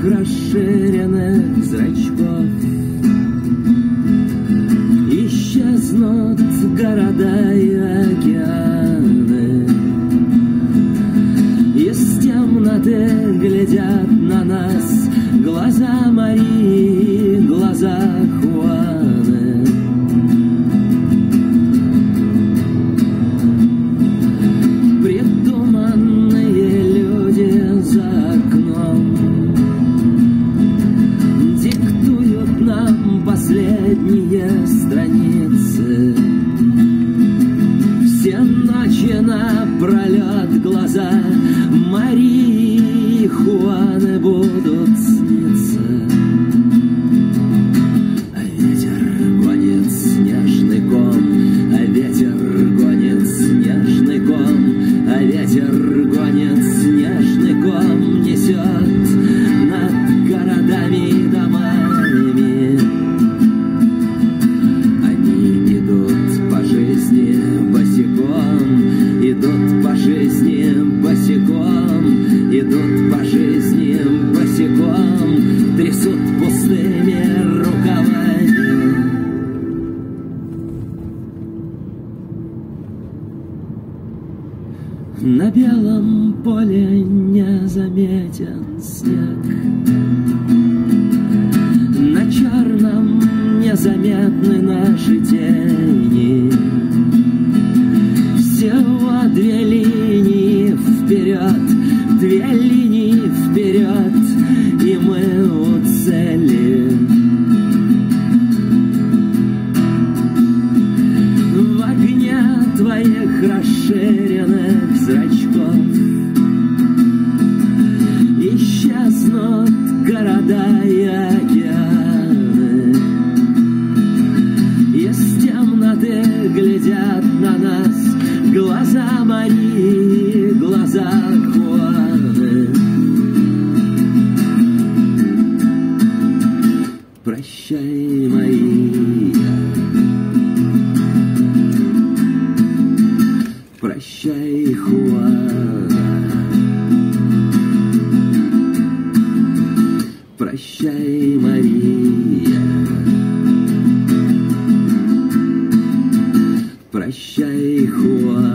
расширенных зрачков. Исчезнут города и океаны, из темноты глядят на нас глаза Марии, глаза Хуаны. Придуманные люди за окном диктуют нам последние страницы. Все ночи напролет глаза Марии и Хуаны будут сниться. А ветер гонит снежный ком, а ветер гонит снежный ком, а ветер гонит снежный ком, несет над городами и домами. Они идут по жизни босиком, идут по жизни босиком, идут по жизни босиком, трясут пустыми рукавами. На белом поле не заметен снег, на черном незаметны наши тени. Всего две линии вперед, две линии вперед, и мы у цели. В огне твоих расширенных зрачков исчезнут города и океаны, из темноты глядят на нас глаза Марии, глаза Хуаны. Прощай, Мария, прощай, Хуана, прощай, Мария, прощай, Хуана.